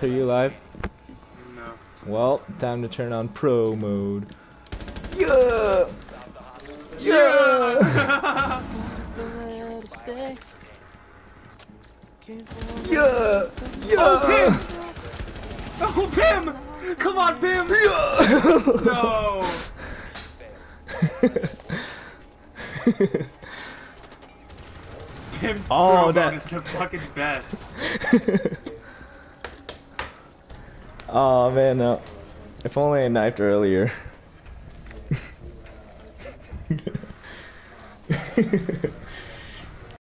are you alive? No. Well, time to turn on pro mode. Yeah! Yeah! Yeah! Yeah! Oh, Pim! Come on, Pim! Yeah! No! Pim's Oh, throw that mode is the fucking best. Oh man, no. If only I knifed earlier.